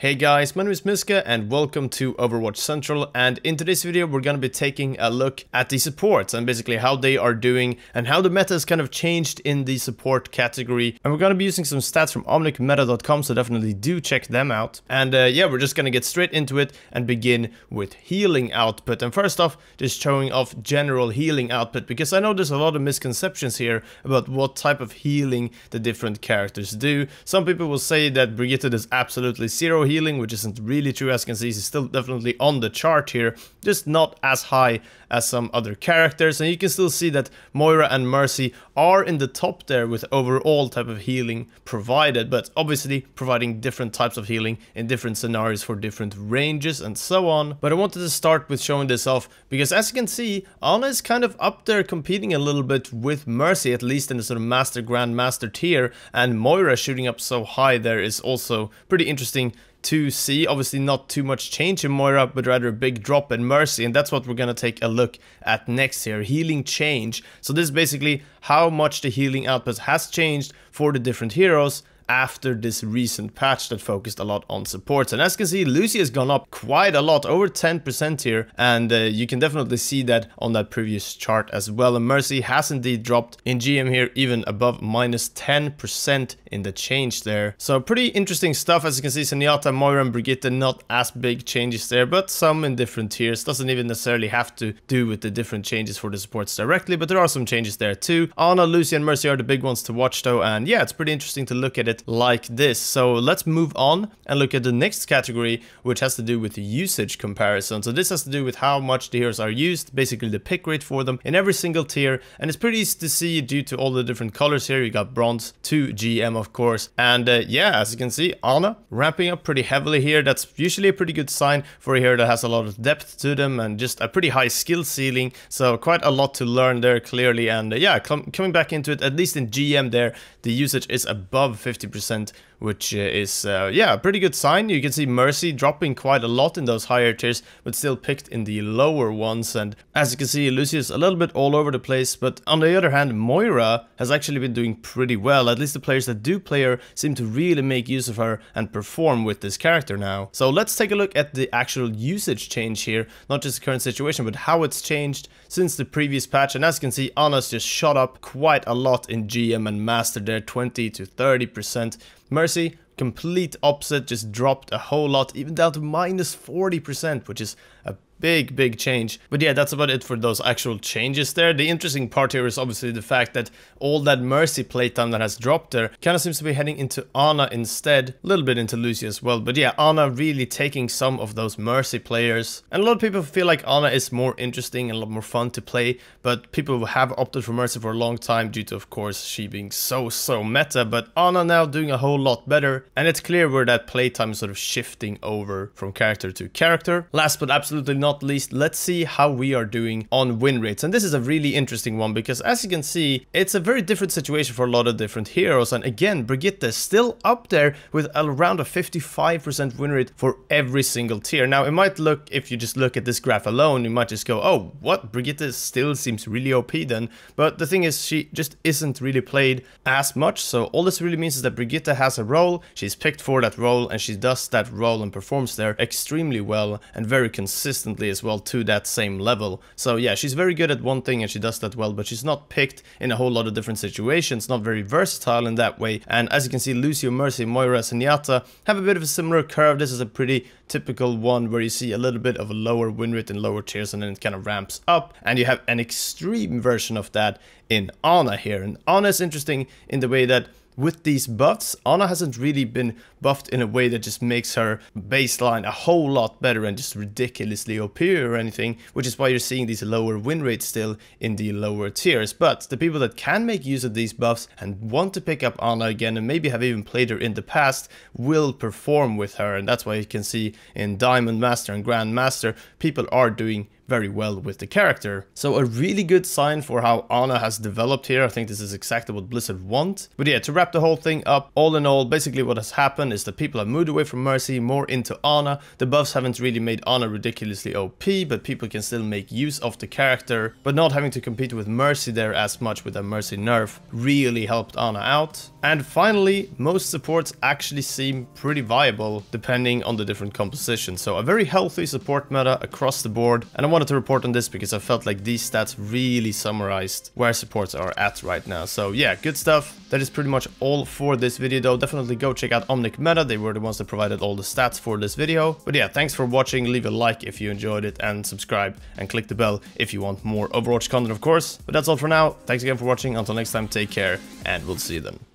Hey guys, my name is Miska and welcome to Overwatch Central, and in today's video we're going to be taking a look at the supports and basically how they are doing and how the meta has kind of changed in the support category. And we're going to be using some stats from omnicmeta.com, so definitely do check them out. And yeah, we're just going to get straight into it and begin with healing output. And first off, just showing off general healing output, because I know there's a lot of misconceptions here about what type of healing the different characters do. Some people will say that Brigitte does absolutely zero healing, which isn't really true. As you can see, she's still definitely on the chart here, just not as high as some other characters. And you can still see that Moira and Mercy are in the top there with overall type of healing provided, but obviously providing different types of healing in different scenarios for different ranges and so on. But I wanted to start with showing this off because, as you can see, Ana is kind of up there competing a little bit with Mercy, at least in the sort of Master Grandmaster tier, and Moira shooting up so high there is also pretty interesting to see. Obviously not too much change in Moira, but rather a big drop in Mercy, and that's what we're gonna take a look at next here, healing change. So this is basically how much the healing output has changed for the different heroes after this recent patch that focused a lot on supports. And as you can see, Lucio has gone up quite a lot, over 10% here, and you can definitely see that on that previous chart as well. And Mercy has indeed dropped in GM here, even above minus 10% in the change there. So pretty interesting stuff. As you can see, Zenyatta, Moira and Brigitte, not as big changes there, but some in different tiers. Doesn't even necessarily have to do with the different changes for the supports directly, but there are some changes there too. Ana, Lucio and Mercy are the big ones to watch though, and yeah, it's pretty interesting to look at it like this. So let's move on and look at the next category, which has to do with the usage comparison. So this has to do with how much the heroes are used, basically the pick rate for them in every single tier, and it's pretty easy to see due to all the different colors here. You got bronze to GM, of course, and yeah, as you can see, Ana ramping up pretty heavily here. That's usually a pretty good sign for a hero that has a lot of depth to them and just a pretty high skill ceiling, so quite a lot to learn there clearly. And yeah, coming back into it, at least in GM there, the usage is above 50%, which is yeah, a pretty good sign. You can see Mercy dropping quite a lot in those higher tiers, but still picked in the lower ones. And as you can see, Lucius a little bit all over the place, but on the other hand, Moira has actually been doing pretty well. At least the players that do play her seem to really make use of her and perform with this character now. So let's take a look at the actual usage change here, not just the current situation, but how it's changed since the previous patch. And as you can see, Ana's just shot up quite a lot in GM and Master there, 20 to 30%. Mercy, complete opposite, just dropped a whole lot, even down to minus 40%, which is a big change. But yeah, that's about it for those actual changes there. The interesting part here is obviously the fact that all that Mercy playtime that has dropped there kind of seems to be heading into Ana instead, a little bit into Lucio as well. But yeah, Ana really taking some of those Mercy players, and a lot of people feel like Ana is more interesting and a lot more fun to play, but people have opted for Mercy for a long time due to, of course, she being so meta. But Ana now doing a whole lot better, and it's clear where that playtime is sort of shifting over from character to character. Last but absolutely not least, let's see how we are doing on win rates. And this is a really interesting one because, as you can see, it's a very different situation for a lot of different heroes. And again, Brigitte is still up there with around a 55% win rate for every single tier. Now, it might look, if you just look at this graph alone, you might just go, oh, what? Brigitte still seems really OP then. But the thing is, she just isn't really played as much. So all this really means is that Brigitte has a role, she's picked for that role, and she does that role and performs there extremely well and very consistently as well to that same level. So yeah, she's very good at one thing and she does that well, but she's not picked in a whole lot of different situations, not very versatile in that way. And as you can see, Lucio, Mercy, Moira, Zenyatta have a bit of a similar curve. This is a pretty typical one where you see a little bit of a lower win rate in lower tiers and then it kind of ramps up, and you have an extreme version of that in Ana here. And Ana is interesting in the way that with these buffs, Ana hasn't really been buffed in a way that just makes her baseline a whole lot better and just ridiculously OP or anything, which is why you're seeing these lower win rates still in the lower tiers. But the people that can make use of these buffs and want to pick up Ana again and maybe have even played her in the past will perform with her, and that's why you can see in Diamond Master and Grand Master, people are doing very well with the character. So a really good sign for how Ana has developed here. I think this is exactly what Blizzard want. But yeah, to wrap the whole thing up, all in all, basically what has happened is that people have moved away from Mercy, more into Ana. The buffs haven't really made Ana ridiculously OP, but people can still make use of the character. But not having to compete with Mercy there as much with a Mercy nerf really helped Ana out. And finally, most supports actually seem pretty viable depending on the different compositions. So a very healthy support meta across the board. And I wanted to report on this because I felt like these stats really summarized where supports are at right now. So yeah, good stuff. That is pretty much all for this video though. Definitely go check out Omnic Meta. They were the ones that provided all the stats for this video. But yeah, thanks for watching. Leave a like if you enjoyed it and subscribe and click the bell if you want more Overwatch content, of course. But that's all for now. Thanks again for watching. Until next time, take care and we'll see you then.